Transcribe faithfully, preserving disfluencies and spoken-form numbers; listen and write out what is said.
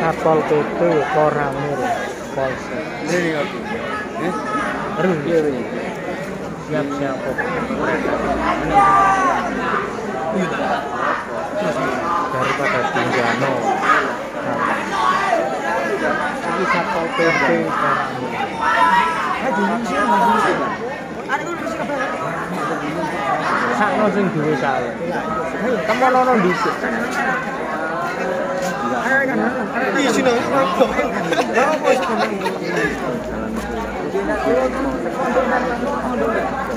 Satpol P P Koramil Polsek. Ini aku. Eh? Aduh, iya, iya. Siap-siap kok. Daripada Tinjano. Ini Satpol P P Koramil. Sakno sing duwe sae. Temono dhisik. Iya sini. Jalan.